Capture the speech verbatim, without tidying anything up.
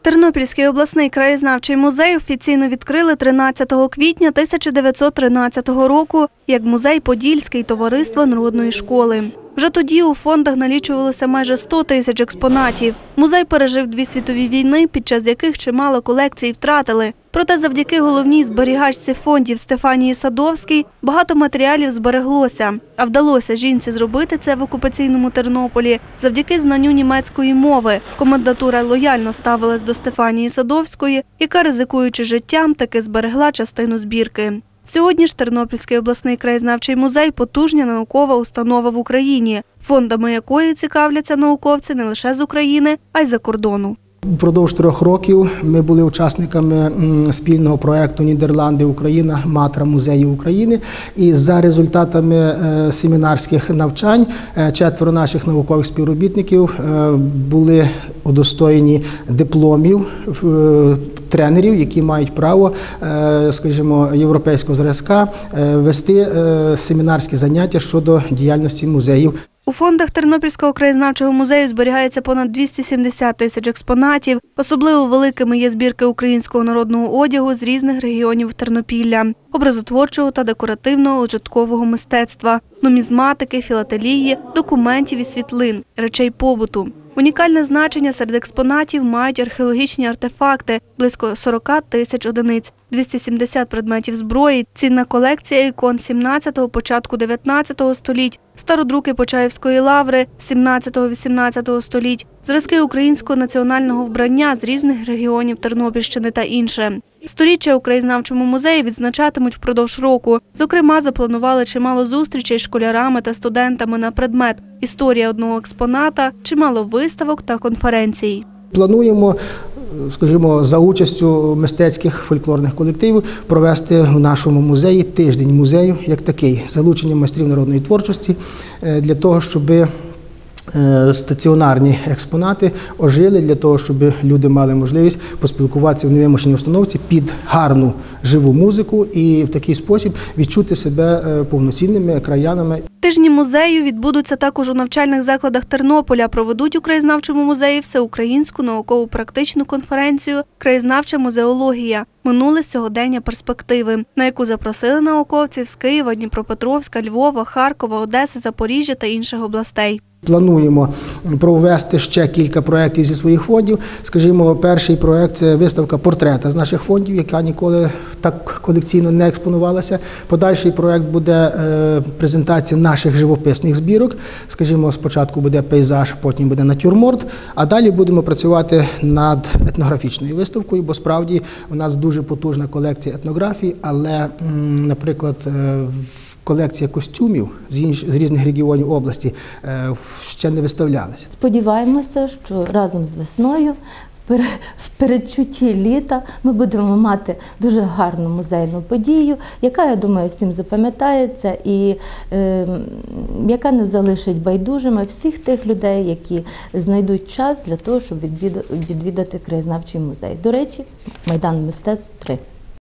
Тернопільський обласний краєзнавчий музей офіційно відкрили тринадцятого квітня тисяча дев'ятсот тринадцятого року як музей Подільський товариства народної школи. Вже тоді у фондах налічувалося майже сто тисяч експонатів. Музей пережив дві світові війни, під час яких чимало колекцій втратили. Проте завдяки головній зберігачці фондів Стефанії Садовській багато матеріалів збереглося. А вдалося жінці зробити це в окупаційному Тернополі завдяки знанню німецької мови. Комендатура лояльно ставилась до Стефанії Садовської, яка, ризикуючи життям, таки зберегла частину збірки. Сьогодні ж Тернопільський обласний краєзнавчий музей – потужна наукова установа в Україні, фондами якої цікавляться науковці не лише з України, а й за кордону. Упродовж трьох років ми були учасниками спільного проєкту «Нідерланди-Україна. Матра музеїв України». І за результатами семінарських навчань четверо наших наукових співробітників були удостоєні дипломів тренерів, які мають право, скажімо, європейського зразка вести семінарські заняття щодо діяльності музеїв. У фондах Тернопільського краєзнавчого музею зберігається понад двісті сімдесят тисяч експонатів. Особливо великими є збірки українського народного одягу з різних регіонів Тернопілля, образотворчого та декоративного ужиткового мистецтва, нумізматики, філателії, документів і світлин, речей побуту. Унікальне значення серед експонатів мають археологічні артефакти – близько сорока тисяч одиниць, двісті сімдесят предметів зброї, цінна колекція ікон сімнадцятого – початку дев'ятнадцятого століть, стародруки Почаївської лаври сімнадцятого – вісімнадцятого століть, зразки українського національного вбрання з різних регіонів Тернопільщини та інше. Сторіччя у краєзнавчому музеї відзначатимуть впродовж року. Зокрема, запланували чимало зустрічей з школярами та студентами на предмет «Історія одного експоната», чимало виставок та конференцій. Плануємо, скажімо, за участю мистецьких фольклорних колективів провести в нашому музеї тиждень музею як такий, з залученням майстрів народної творчості для того, щоб стаціонарні експонати ожили, для того, щоб люди мали можливість поспілкуватися в невимушеній установці під гарну живу музику і в такий спосіб відчути себе повноцінними краянами. Тижні музею відбудуться також у навчальних закладах Тернополя. Проведуть у краєзнавчому музеї всеукраїнську науково-практичну конференцію «Краєзнавча музеологія. Минуле, сьогодення, перспективи», на яку запросили науковців з Києва, Дніпропетровська, Львова, Харкова, Одеси, Запоріжжя та інших областей. Плануємо провести ще кілька проєктів зі своїх фондів. Скажімо, перший проєкт – це виставка портрета з наших фондів, яка ніколи так колекційно не експонувалася. Подальший проєкт буде презентація наших живописних збірок. Скажімо, спочатку буде пейзаж, потім буде натюрморт, а далі будемо працювати над етнографічною виставкою, бо справді у нас дуже потужна колекція етнографії, але, наприклад, колекція костюмів з різних регіонів області ще не виставлялися. Сподіваємося, що разом з весною, в передчутті літа, ми будемо мати дуже гарну музейну подію, яка, я думаю, всім запам'ятається і е, яка не залишить байдужими всіх тих людей, які знайдуть час для того, щоб відвідати краєзнавчий музей. До речі, Майдан мистецтв три.